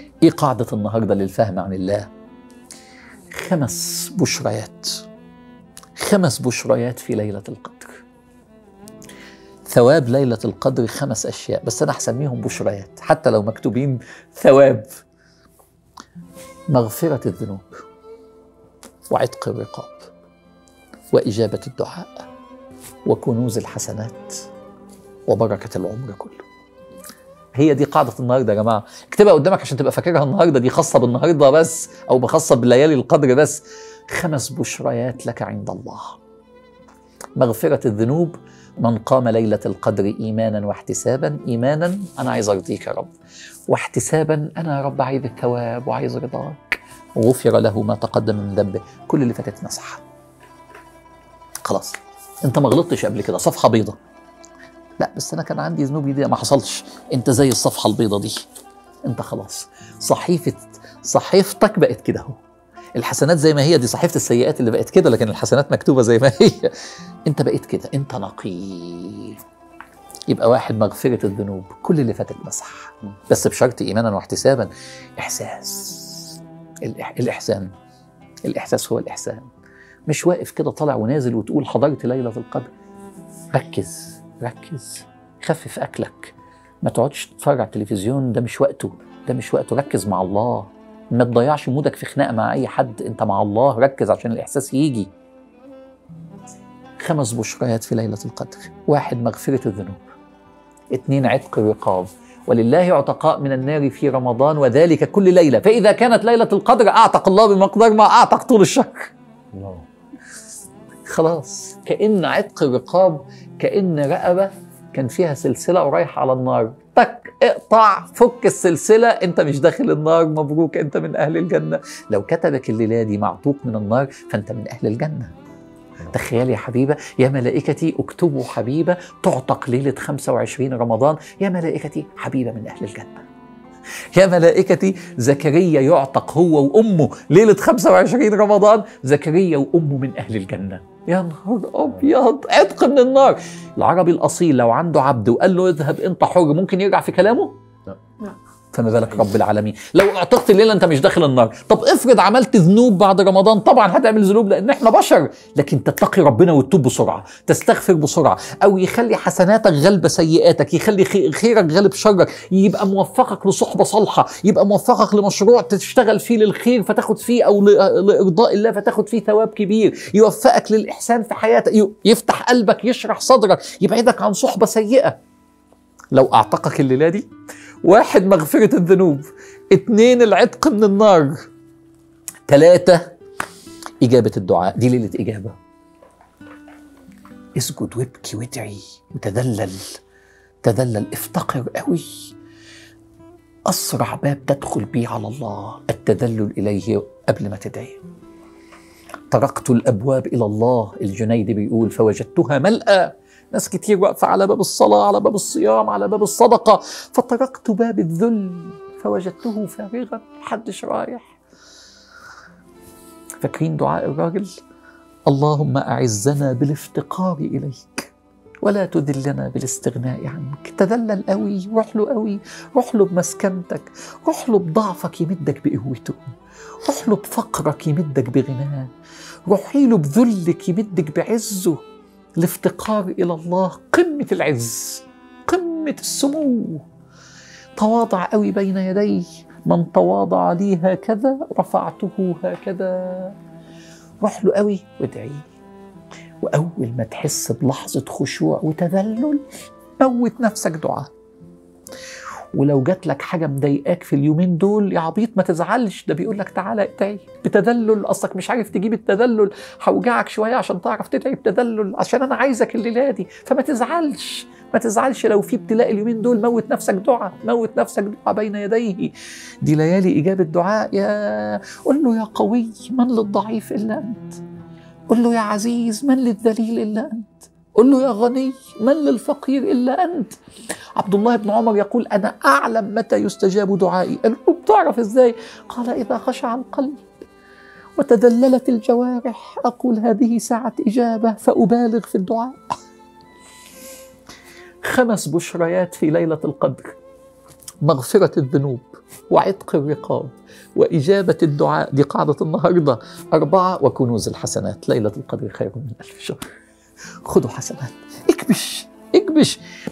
إيه قاعدة النهاردة للفهم عن الله؟ 5 بشريات، 5 بشريات في ليلة القدر. ثواب ليلة القدر 5 أشياء، بس أنا هسميهم بشريات حتى لو مكتوبين ثواب. مغفرة الذنوب، وعتق الرقاب، وإجابة الدعاء، وكنوز الحسنات، وبركة العمر كله. هي دي قاعدة النهاردة يا جماعة، اكتبها قدامك عشان تبقى فاكرها النهاردة، دي خاصة بالنهاردة بس أو خاصة بليالي القدر بس. 5 بشريات لك عند الله. مغفرة الذنوب، من قام ليلة القدر إيمانا واحتسابا. إيمانا أنا عايز أرضيك يا رب، واحتسابا أنا يا رب عايز الثواب وعايز رضاك، غفر له ما تقدم من ذنبه، كل اللي فاتت مسح. خلاص أنت ما غلطتش قبل كده، صفحة بيضة. لا بس أنا كان عندي ذنوب جديدة، ما حصلش. أنت زي الصفحة البيضة دي، أنت خلاص صحيفتك بقت كده اهو. الحسنات زي ما هي، دي صحيفة السيئات اللي بقت كده، لكن الحسنات مكتوبة زي ما هي. انت بقيت كده، انت نقي. يبقى 1 مغفرة الذنوب، كل اللي فاتت مسح، بس بشرط إيمانا واحتسابا. إحساس، الإحساس هو الإحسان. مش واقف كده طالع ونازل وتقول حضرت ليلة القدر. ركز، خفف أكلك، ما تقعدش تتفرج على التلفزيون، ده مش وقته. ركز مع الله، ما تضيعش مودك في خناقة مع أي حد، أنت مع الله، ركز عشان الإحساس يجي. 5 بشريات في ليلة القدر. 1 مغفرة الذنوب، 2 عتق الرقاب، ولله عتقاء من النار في رمضان وذلك كل ليلة، فإذا كانت ليلة القدر أعتق الله بمقدار ما أعتق طول الشهر. خلاص، كأن عتق الرقاب كأن رقبة كان فيها سلسلة ورايحة على النار، تك اقطع، فك السلسلة، انت مش داخل النار، مبروك، انت من أهل الجنة. لو كتبك الليلة دي معتوق من النار فانت من أهل الجنة. تخيل يا حبيبة، يا ملائكتي اكتبوا حبيبة تعتق ليلة 25 رمضان، يا ملائكتي حبيبة من أهل الجنة. يا ملائكتي زكريا يعتق هو وأمه ليلة 25 رمضان، زكريا وأمه من أهل الجنة. يا نهار أبيض، عتق من النار. العربي الأصيل لو عنده عبد وقال له اذهب أنت حر، ممكن يرجع في كلامه؟ لا. فما بالك رب العالمين. لو اعتقت الليلة انت مش داخل النار. طب افرض عملت ذنوب بعد رمضان، طبعا هتعمل ذنوب لان احنا بشر، لكن تتقي ربنا وتتوب بسرعة، تستغفر بسرعة، او يخلي حسناتك غالبة سيئاتك، يخلي خيرك غالب شرك، يبقى موفقك لصحبة صالحة، يبقى موفقك لمشروع تشتغل فيه للخير فتاخد فيه، او لإرضاء الله فتاخد فيه ثواب كبير، يوفقك للإحسان في حياتك، يفتح قلبك، يشرح صدرك، يبعدك عن صحبة سيئة. لو اعتقك الليلة دي، 1 مغفرة الذنوب، 2 العتق من النار، 3 إجابة الدعاء. دي ليلة إجابة. اسجد وابكي وادعي وتذلل، افتقر قوي. أسرع باب تدخل بيه على الله التذلل إليه قبل ما تدعي. طرقت الأبواب إلى الله، الجنيد بيقول فوجدتها ملأى. ناس كتير واقفة على باب الصلاة، على باب الصيام، على باب الصدقة، فطرقت باب الذل فوجدته فارغا، محدش رايح. فاكرين دعاء الراجل؟ اللهم أعزنا بالافتقار إليك ولا تذلنا بالاستغناء عنك. تذلل قوي، روح له قوي، روح له بمسكنتك، روح له بضعفك يمدك بقوته، روح له بفقرك يمدك بغناه، روحي له بذلك يمدك بعزه. الافتقار إلى الله قمة العز، قمة السمو. تواضع قوي بين يديه، من تواضع لي هكذا رفعته هكذا. روح له قوي وادعي، وأول ما تحس بلحظة خشوع وتذلل موت نفسك دعاء. ولو جات لك حاجة مضايقاك في اليومين دول يا عبيط ما تزعلش، ده بيقول لك تعالى ادعي بتذلل، اصلك مش عارف تجيب التذلل، هوجعك شوية عشان تعرف تدعي بتذلل، عشان انا عايزك الليلة دي. فما تزعلش، ما تزعلش لو في ابتلاء اليومين دول، موت نفسك دعاء، موت نفسك دعاء بين يديه. دي ليالي إجابة دعاء. يا قل له يا قوي من للضعيف إلا أنت، قل له يا عزيز من للذليل إلا أنت، قل له يا غني من للفقير إلا أنت. عبد الله بن عمر يقول أنا أعلم متى يستجاب دعائي. قال له بتعرف إزاي؟ قال إذا خشع القلب وتذللت الجوارح أقول هذه ساعة إجابة فأبالغ في الدعاء. 5 بشريات في ليلة القدر. مغفرة الذنوب وعتق الرقاب وإجابة الدعاء. دي قاعدة النهاردة. 4 وكنوز الحسنات. ليلة القدر خير من 1000 شهر. خذوا حسنات، اكبش